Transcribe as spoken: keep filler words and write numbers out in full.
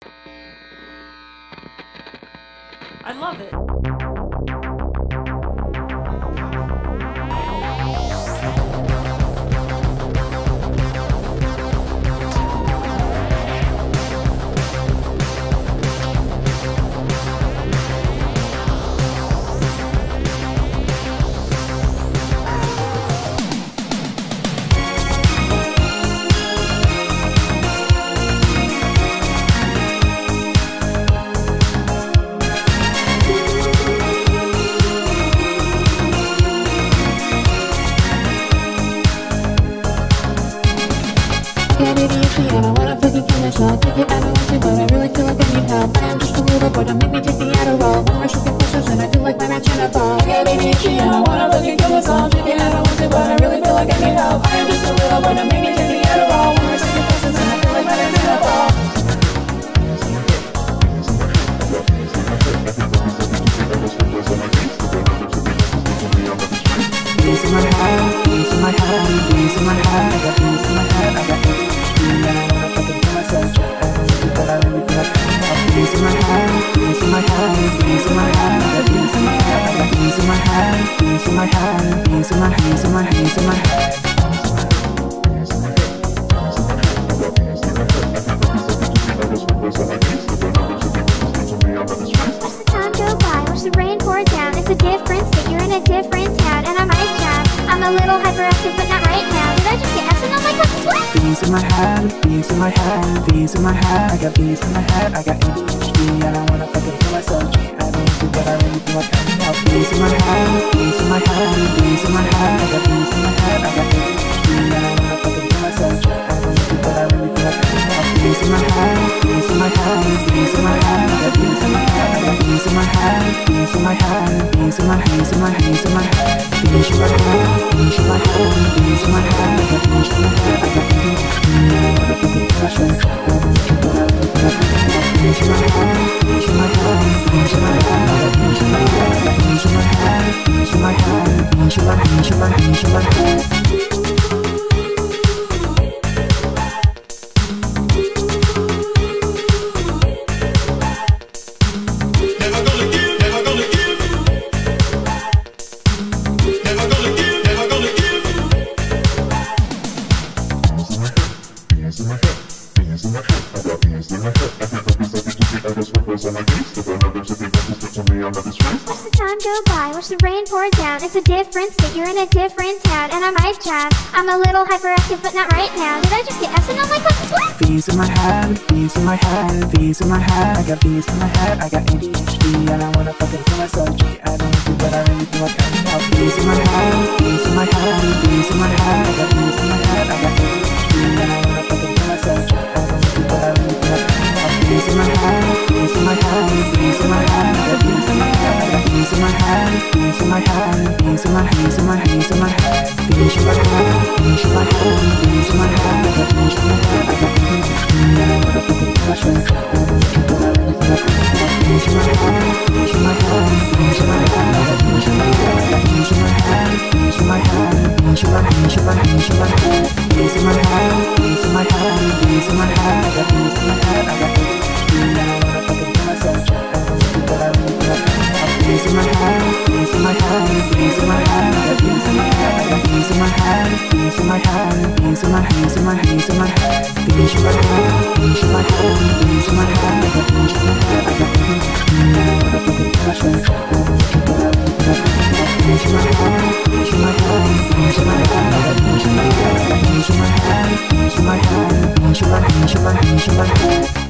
I love it. Yeah, baby, you see, I don't wanna fucking kill myself. Take it, I don't want to, but I really feel like I need help. I am just a little boy, don't make me take the Adderall. One more second questions and I feel like my match in a ball. Yeah, baby, you see, I don't wanna fucking kill myself. Take it, I don't want to, but I really feel like I need help. I am just a little boy, don't make me take the Adderall. One more second questions and I feel like my match in a ball. Beats in my head, beats in my head, beats in my head. I got beats in my head, I got A D H D, and I wanna fucking kill myself. I don't think that I really feel like I have beats in my head, beats in my head, beats in my head. I got beats in my head, I got beats in my head, beats in my head, beats in my head, beats in my head, beats in my head. Watch the time go by, watch the rain pour down. It's a different state, you're in a different town, and I might jam. I'm a little hyperactive, but not right now. Did I just get absent on my cousin's what? Beats in my head, beats in my head, beats in my head. I got beats in my head, I got A D H D, and I wanna fucking kill myself. I don't think that I really feel like I need help. Beats in my head, beats in my head, beats in my head. I got beats in my head, I got A D H D, and I wanna fucking kill myself. I don't think that I really feel like I need help. Beats in my head, beats in my head, beats in my head. I got beats in my head, I got beats in my head, beats in my head, beats in my head, beats in my head, beats in my head. Beats in my head, beats in my head, beats in my head. I got beats in my head, I got A D H D, and I wanna fucking kill myself. I don't think that I really feel like I need help. Beats in my head, beats in my head, beats in my head. I got beats in my head, I got beats in my head, beats in my head, beats in my head, beats in my head, beats in my head. Watch the time go by, watch the rain pour down. It's a different state, you're in a different town, and I might jam. I'm a little hyperactive, but not right now. Did I just get absent on my cousin's what? Beats in my head, beats in my head, beats in my head. I got beats in my head, I got A D H D, and I wanna fucking kill myself. I don't think that I really feel like I need help. Beats in my head, beats in my head, beats in my head. I got beats in my head, I got A D H D, and I wanna fucking kill myself. I don't think that I really feel like I need help. Beats in my head, beats in my head, beats in my head. I got beats in my head, I got beats in my head, beats in my head, beats in my head, beats in my head, beats in my head. Beats in my head, beats in my head, beats in my head. I got beats in my head, I got A D H D, and I wanna fucking kill myself. I don't think that I really feel like I need help. Beats in my head, beats in my head, beats in my head. I got beats in my head, I got beats in my head, beats in my head, beats in my head, beats in my head, beats in my head. Beats in my head, beats in my head, beats in my head. I got beats in my head, I got A D H D, and I wanna fucking kill myself. I don't think that I really feel like I need help. Beats in my head, beats in my head, beats in my head. I got beats in my head, I got beats in my head, beats in my head, beats in my head, beats in my head, beats in my head. Beats in my head, beats in my head, beats in my head. I got beats in my head, I got A D H D, and I wanna fucking kill myself. I don't think that I really feel like I need help. Beats in my head, beats in my head, beats in my head. I got beats in my head, I got beats in my head, beats in my head, beats in my head, beats in my head, beats in my head.